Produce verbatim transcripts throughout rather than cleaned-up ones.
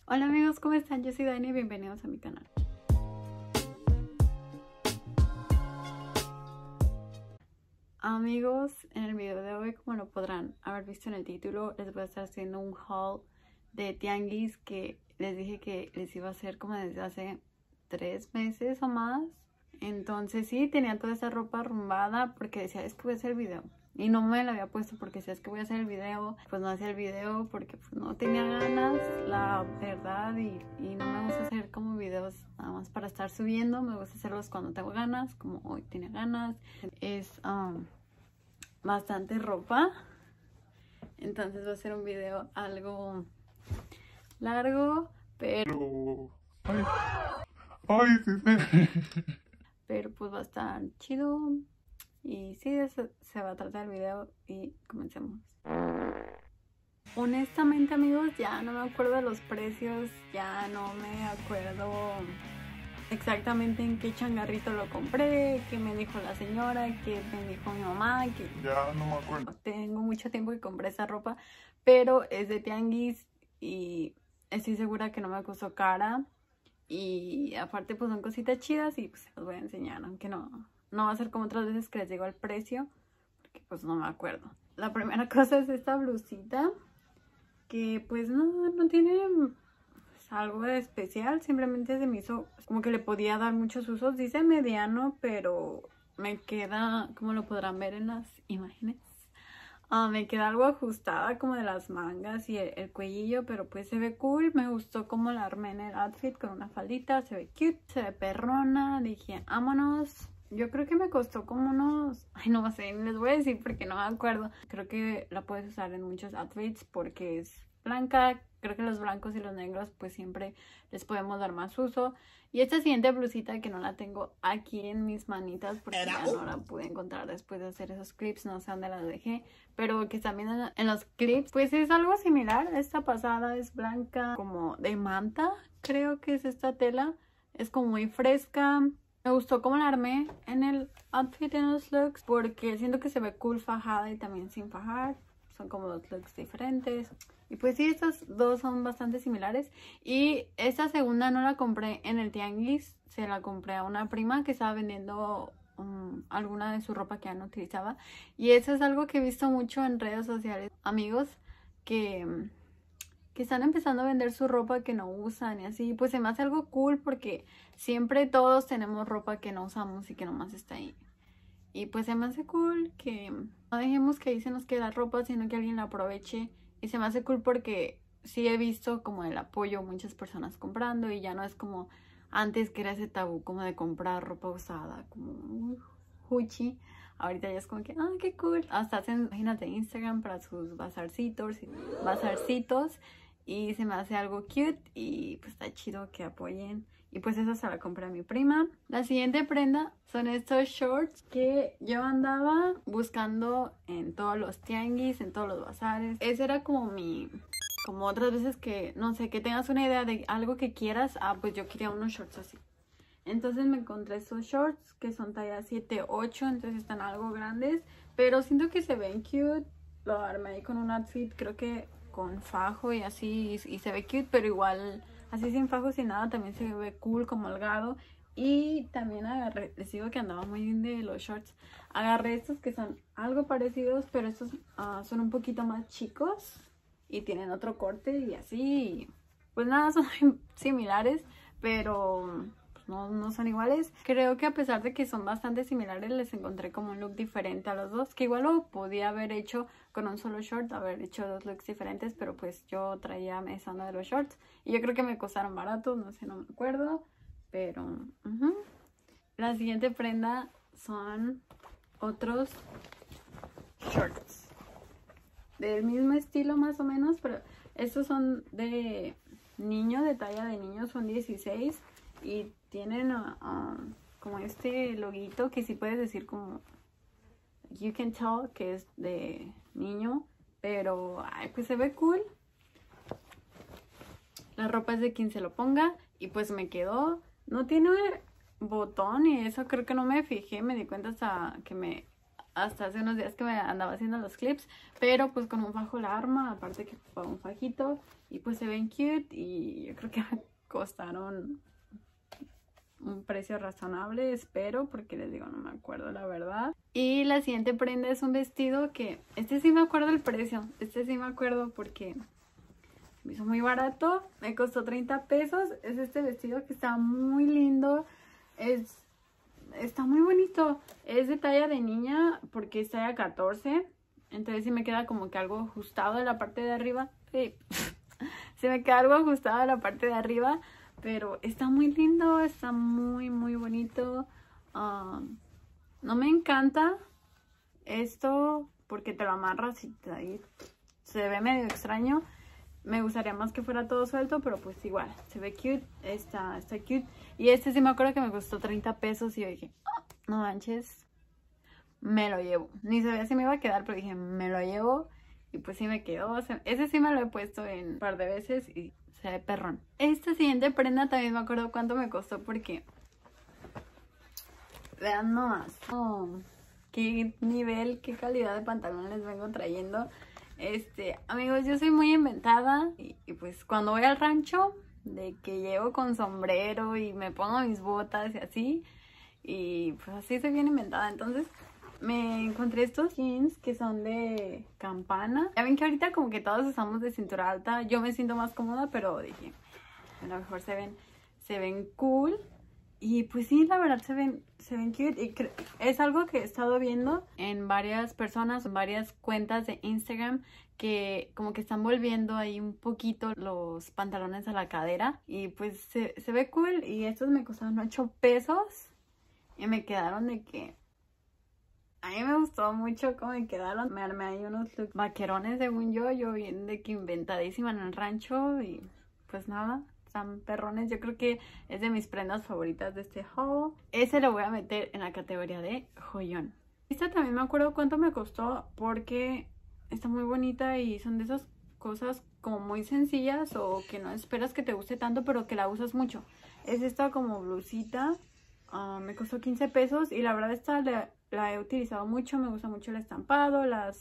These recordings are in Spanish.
Hola amigos, ¿cómo están? Yo soy Dani y bienvenidos a mi canal. Amigos, en el video de hoy, como lo podrán haber visto en el título, les voy a estar haciendo un haul de tianguis que les dije que les iba a hacer como desde hace tres meses o más. Entonces sí, tenía toda esa ropa arrumbada porque decía, es que voy a hacer el video. Y no me la había puesto porque decía, es que voy a hacer el video. Pues no hacía el video porque pues, no tenía ganas, la verdad. Y, y no me gusta hacer como videos nada más para estar subiendo. Me gusta hacerlos cuando tengo ganas, como hoy tenía ganas. Es um, bastante ropa. Entonces va a ser un video algo largo, pero... Ay, ay, sí, sí. Pero pues va a estar chido. Y sí, de eso se va a tratar el video y comencemos. Honestamente amigos, ya no me acuerdo de los precios, ya no me acuerdo exactamente en qué changarrito lo compré, qué me dijo la señora, qué me dijo mi mamá, que Ya no me acuerdo. tengo mucho tiempo que compré esa ropa, pero es de tianguis y estoy segura que no me costó cara. Y aparte pues son cositas chidas y pues se las voy a enseñar, aunque no, no va a ser como otras veces que les digo el precio, porque pues no me acuerdo. La primera cosa es esta blusita, que pues no, no tiene pues, algo de especial, simplemente se me hizo como que le podía dar muchos usos. Dice mediano, pero me queda, como lo podrán ver en las imágenes, Uh, me queda algo ajustada como de las mangas y el, el cuellillo, pero pues se ve cool. Me gustó como la armé en el outfit con una faldita, se ve cute, se ve perrona. Dije, vámonos. Yo creo que me costó como unos... Ay, no sé, les voy a decir porque no me acuerdo. Creo que la puedes usar en muchos outfits porque es blanca. Creo que los blancos y los negros pues siempre les podemos dar más uso. Y esta siguiente blusita que no la tengo aquí en mis manitas porque ya no la pude encontrar después de hacer esos clips, no sé dónde la dejé, pero que están viendo en los clips, pues es algo similar. Esta pasada es blanca, como de manta, creo que es esta tela, es como muy fresca. Me gustó cómo la armé en el outfit, en los looks, porque siento que se ve cool fajada y también sin fajar. Son como dos looks diferentes. Y pues sí, estas dos son bastante similares. Y esta segunda no la compré en el tianguis. Se la compré a una prima que estaba vendiendo um, alguna de su ropa que ya no utilizaba. Y eso es algo que he visto mucho en redes sociales. Amigos que, que están empezando a vender su ropa que no usan y así. Pues se me hace algo cool porque siempre todos tenemos ropa que no usamos y que nomás está ahí. Y pues se me hace cool que no dejemos que ahí se nos quede la ropa, sino que alguien la aproveche. Y se me hace cool porque sí he visto como el apoyo, muchas personas comprando. Y ya no es como antes que era ese tabú como de comprar ropa usada, como uh, huchi. Ahorita ya es como que, ah, qué cool. Hasta hacen páginas de Instagram para sus bazarcitos, bazarcitos. Y se me hace algo cute y pues está chido que apoyen. Y pues esa se la compré a mi prima. La siguiente prenda son estos shorts que yo andaba buscando en todos los tianguis, en todos los bazares. Ese era como mi... Como otras veces que, no sé, que tengas una idea de algo que quieras. Ah, pues yo quería unos shorts así. Entonces me encontré estos shorts que son talla siete ocho, entonces están algo grandes. Pero siento que se ven cute. Lo armé ahí con un outfit, creo que con fajo y así. Y, y se ve cute, pero igual... Así sin fajo, sin nada, también se ve cool como holgado. Y también agarré, les digo que andaba muy bien de los shorts. Agarré estos que son algo parecidos, pero estos uh, son un poquito más chicos. Y tienen otro corte y así. Pues nada, son similares, pero pues no, no son iguales. Creo que a pesar de que son bastante similares, les encontré como un look diferente a los dos. Que igual lo podía haber hecho con un solo short, haber hecho dos looks diferentes, pero pues yo traía esa onda de los shorts. Y yo creo que me costaron baratos, no sé, no me acuerdo. Pero... Uh-huh. La siguiente prenda son otros shorts. Del mismo estilo más o menos, pero estos son de niño, de talla de niño, son dieciséis. Y tienen uh, uh, como este loguito que sí puedes decir como... You can tell que es de niño, pero ay, pues se ve cool. La ropa es de quien se lo ponga y pues me quedó. No tiene botón y eso creo que no me fijé, me di cuenta hasta que me hasta hace unos días que me andaba haciendo los clips, pero pues con un fajo la arma, aparte que fue un fajito, y pues se ven cute y yo creo que costaron un precio razonable, espero, porque les digo, no me acuerdo la verdad. Y la siguiente prenda es un vestido que, este sí me acuerdo el precio, este sí me acuerdo porque me hizo muy barato, me costó treinta pesos, es este vestido que está muy lindo, es, está muy bonito, es de talla de niña porque es talla catorce, entonces sí me queda como que algo ajustado en la parte de arriba, sí, se me queda algo ajustado en la parte de arriba, pero está muy lindo, está muy muy bonito. Um, no me encanta esto porque te lo amarras y te, ahí se ve medio extraño. Me gustaría más que fuera todo suelto, pero pues igual, se ve cute, está, está cute. Y este sí me acuerdo que me costó treinta pesos y yo dije, oh, no manches, me lo llevo. Ni sabía si me iba a quedar, pero dije, me lo llevo. Y pues sí me quedó. Ese sí me lo he puesto en un par de veces y se ve perrón. Esta siguiente prenda también me acuerdo cuánto me costó porque... vean nomás. Oh, qué nivel, qué calidad de pantalón les vengo trayendo. Este, amigos, yo soy muy inventada y, y pues cuando voy al rancho, de que llevo con sombrero y me pongo mis botas y así, y pues así soy bien inventada. Entonces me encontré estos jeans que son de campana. Ya ven que ahorita como que todos usamos de cintura alta, yo me siento más cómoda, pero dije, a lo mejor se ven, se ven cool. Y pues sí, la verdad se ven, se ven cute y es algo que he estado viendo en varias personas, en varias cuentas de Instagram que como que están volviendo ahí un poquito los pantalones a la cadera y pues se, se ve cool. Y estos me costaron ocho pesos y me quedaron de que... a mí me gustó mucho cómo me quedaron. Me armé ahí unos looks vaquerones según yo, yo bien de que inventadísima en el rancho y pues nada... están perrones. Yo creo que es de mis prendas favoritas de este haul. Ese lo voy a meter en la categoría de joyón. Esta también me acuerdo cuánto me costó porque está muy bonita y son de esas cosas como muy sencillas o que no esperas que te guste tanto pero que la usas mucho. Es esta como blusita. Uh, me costó quince pesos y la verdad esta la, la he utilizado mucho. Me gusta mucho el estampado, las...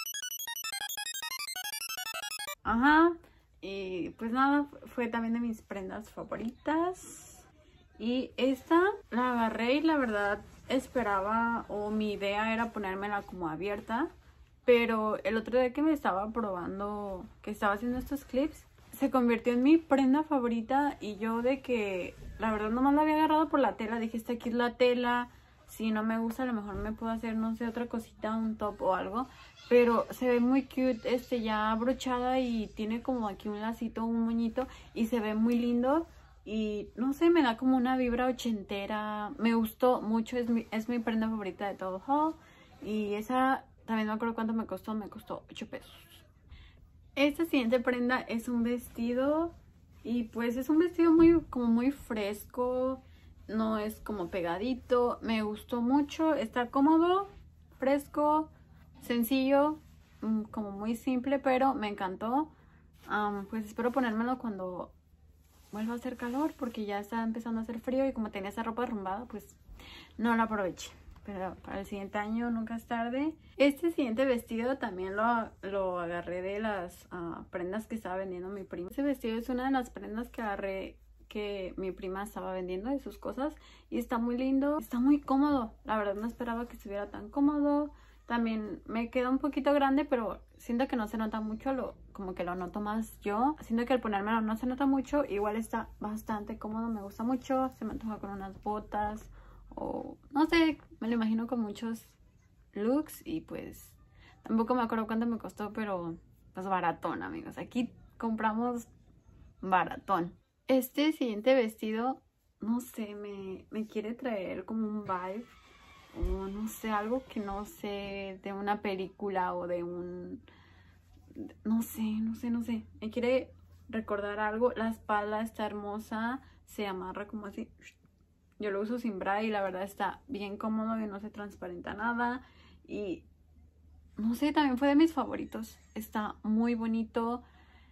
ajá. Y pues nada, fue también de mis prendas favoritas. Y esta la agarré y la verdad esperaba, o mi idea era ponérmela como abierta. Pero el otro día que me estaba probando, que estaba haciendo estos clips, se convirtió en mi prenda favorita. Y yo de que la verdad nomás la había agarrado por la tela, dije, esta aquí es la tela. Si no me gusta, a lo mejor me puedo hacer, no sé, otra cosita, un top o algo. Pero se ve muy cute, este, ya brochada y tiene como aquí un lacito, un moñito. Y se ve muy lindo. Y no sé, me da como una vibra ochentera. Me gustó mucho, es mi, es mi prenda favorita de todo haul. Y esa, también no me acuerdo cuánto me costó, me costó ocho pesos. Esta siguiente prenda es un vestido. Y pues es un vestido muy, como muy fresco. No es como pegadito, me gustó mucho, está cómodo, fresco, sencillo, como muy simple, pero me encantó. Um, pues espero ponérmelo cuando vuelva a hacer calor, porque ya está empezando a hacer frío y como tenía esa ropa arrumbada, pues no la aproveché. Pero para el siguiente año nunca es tarde. Este siguiente vestido también lo, lo agarré de las uh, prendas que estaba vendiendo mi prima. Este vestido es una de las prendas que agarré que mi prima estaba vendiendo de sus cosas y está muy lindo, está muy cómodo. La verdad no esperaba que estuviera tan cómodo. También me queda un poquito grande, pero siento que no se nota mucho, lo, como que lo noto más yo. Siento que al ponérmelo no se nota mucho, igual está bastante cómodo, me gusta mucho. Se me antoja con unas botas o no sé, me lo imagino con muchos looks. Y pues tampoco me acuerdo cuánto me costó, pero pues baratón, amigos. Aquí compramos baratón. Este siguiente vestido, no sé, me, me quiere traer como un vibe, o no sé, algo que no sé, de una película o de un... no sé, no sé, no sé. Me quiere recordar algo. La espalda está hermosa, se amarra como así. Yo lo uso sin bra y la verdad está bien cómodo y no se transparenta nada. Y no sé, también fue de mis favoritos. Está muy bonito.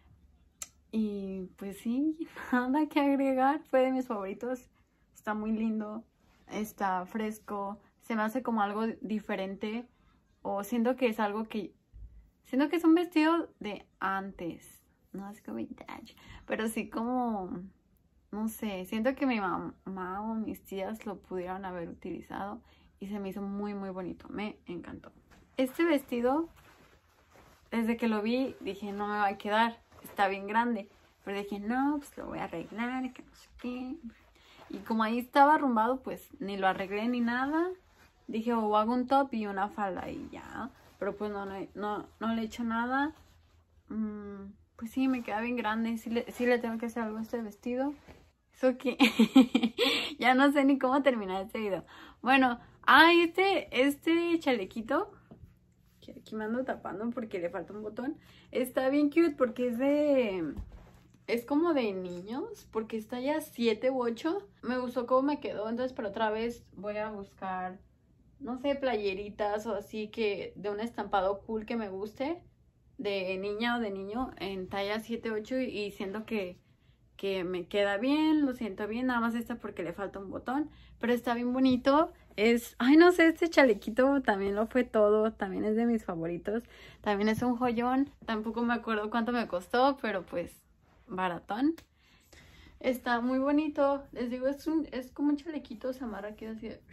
Y pues sí, nada que agregar, fue de mis favoritos. Está muy lindo, está fresco, se me hace como algo diferente o siento que es algo que, siento que es un vestido de antes, no así como vintage, pero sí como, no sé, siento que mi mamá o mis tías lo pudieron haber utilizado y se me hizo muy muy bonito, me encantó. Este vestido, desde que lo vi, dije no me va a quedar, está bien grande, pero dije no, pues lo voy a arreglar, que no sé qué. Y como ahí estaba arrumbado, pues ni lo arreglé ni nada. Dije, o hago un top y una falda y ya. Pero pues no, no, no, no le he hecho nada. Mm, pues sí, me queda bien grande. Sí le, sí le tengo que hacer algo a este vestido. Eso que ya no sé ni cómo terminar este video. Bueno, ah, este, este chalequito, que aquí me ando tapando porque le falta un botón. Está bien cute porque es de... Es como de niños, porque está ya siete u ocho. Me gustó cómo me quedó, entonces pero otra vez voy a buscar, no sé, playeritas o así que de un estampado cool que me guste, de niña o de niño, en talla siete u ocho y siento que, que me queda bien, lo siento bien, nada más esta porque le falta un botón, pero está bien bonito. Es, ay no sé, este chalequito también lo fue todo, también es de mis favoritos, también es un joyón, tampoco me acuerdo cuánto me costó, pero pues... baratón. Está muy bonito. Les digo, es un es como un chalequito, se amarra aquí así de...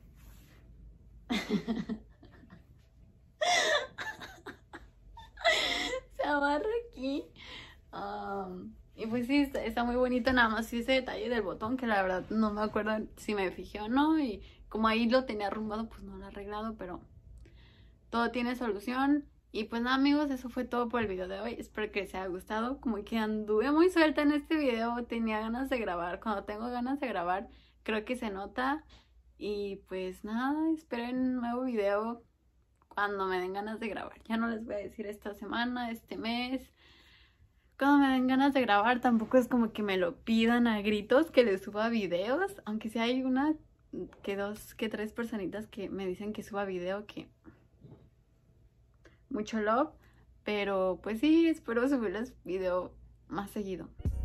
se amarra aquí. Um, y pues sí, está, está muy bonito. Nada más ese detalle del botón, que la verdad no me acuerdo si me fijé o no. Y como ahí lo tenía arrumbado, pues no lo he arreglado, pero todo tiene solución. Y pues nada amigos, eso fue todo por el video de hoy, espero que les haya gustado. Como que anduve muy suelta en este video, tenía ganas de grabar, cuando tengo ganas de grabar creo que se nota. Y pues nada, esperen un nuevo video cuando me den ganas de grabar. Ya no les voy a decir esta semana, este mes, cuando me den ganas de grabar. Tampoco es como que me lo pidan a gritos que les suba videos, aunque sí hay una, que dos, que tres personitas que me dicen que suba video, que... mucho love, pero pues sí, espero subirles video más seguido.